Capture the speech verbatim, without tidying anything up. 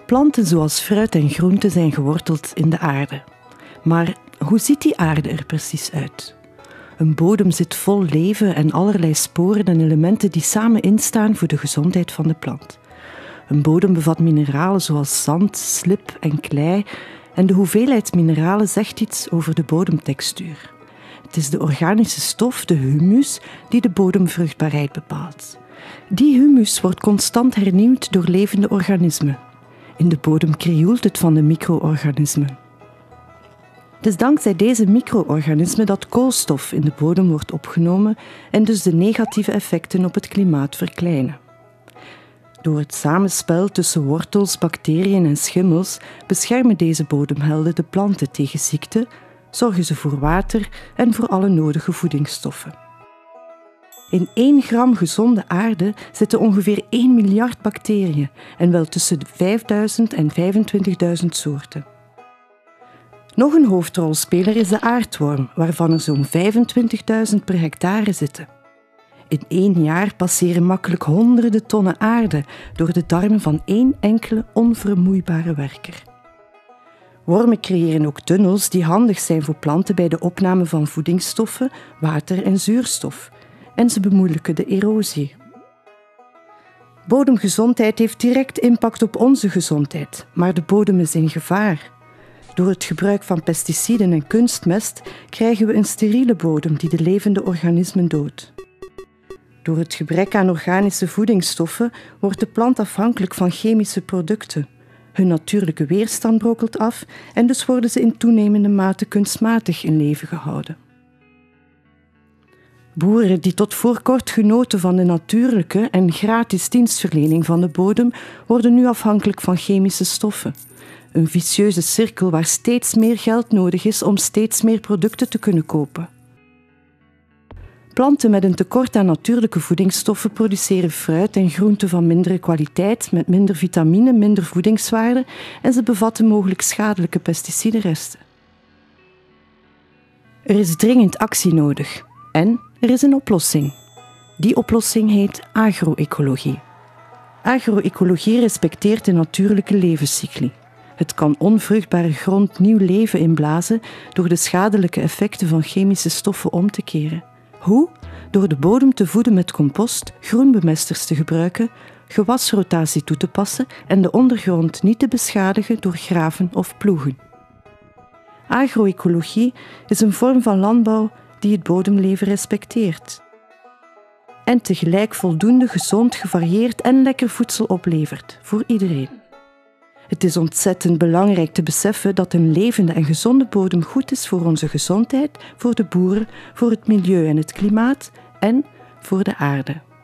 Planten zoals fruit en groenten zijn geworteld in de aarde. Maar hoe ziet die aarde er precies uit? Een bodem zit vol leven en allerlei sporen en elementen die samen instaan voor de gezondheid van de plant. Een bodem bevat mineralen zoals zand, slib en klei en de hoeveelheid mineralen zegt iets over de bodemtextuur. Het is de organische stof, de humus, die de bodemvruchtbaarheid bepaalt. Die humus wordt constant hernieuwd door levende organismen. In de bodem krioelt het van de micro-organismen. Het is dankzij deze micro-organismen dat koolstof in de bodem wordt opgenomen en dus de negatieve effecten op het klimaat verkleinen. Door het samenspel tussen wortels, bacteriën en schimmels beschermen deze bodemhelden de planten tegen ziekte, zorgen ze voor water en voor alle nodige voedingsstoffen. In één gram gezonde aarde zitten ongeveer één miljard bacteriën en wel tussen de vijfduizend en vijfentwintigduizend soorten. Nog een hoofdrolspeler is de aardworm, waarvan er zo'n vijfentwintigduizend per hectare zitten. In één jaar passeren makkelijk honderden tonnen aarde door de darmen van één enkele onvermoeibare werker. Wormen creëren ook tunnels die handig zijn voor planten bij de opname van voedingsstoffen, water en zuurstof. En ze bemoeilijken de erosie. Bodemgezondheid heeft direct impact op onze gezondheid, maar de bodem is in gevaar. Door het gebruik van pesticiden en kunstmest krijgen we een steriele bodem die de levende organismen doodt. Door het gebrek aan organische voedingsstoffen wordt de plant afhankelijk van chemische producten. Hun natuurlijke weerstand brokkelt af en dus worden ze in toenemende mate kunstmatig in leven gehouden. Boeren die tot voor kort genoten van de natuurlijke en gratis dienstverlening van de bodem, worden nu afhankelijk van chemische stoffen. Een vicieuze cirkel waar steeds meer geld nodig is om steeds meer producten te kunnen kopen. Planten met een tekort aan natuurlijke voedingsstoffen produceren fruit en groenten van mindere kwaliteit, met minder vitamine, minder voedingswaarde en ze bevatten mogelijk schadelijke pesticidenresten. Er is dringend actie nodig en er is een oplossing. Die oplossing heet agro-ecologie. Agro-ecologie respecteert de natuurlijke levenscycli. Het kan onvruchtbare grond nieuw leven inblazen door de schadelijke effecten van chemische stoffen om te keren. Hoe? Door de bodem te voeden met compost, groenbemesters te gebruiken, gewasrotatie toe te passen en de ondergrond niet te beschadigen door graven of ploegen. Agro-ecologie is een vorm van landbouw die het bodemleven respecteert. En tegelijk voldoende gezond, gevarieerd en lekker voedsel oplevert voor iedereen. Het is ontzettend belangrijk te beseffen dat een levende en gezonde bodem goed is voor onze gezondheid, voor de boeren, voor het milieu en het klimaat en voor de aarde.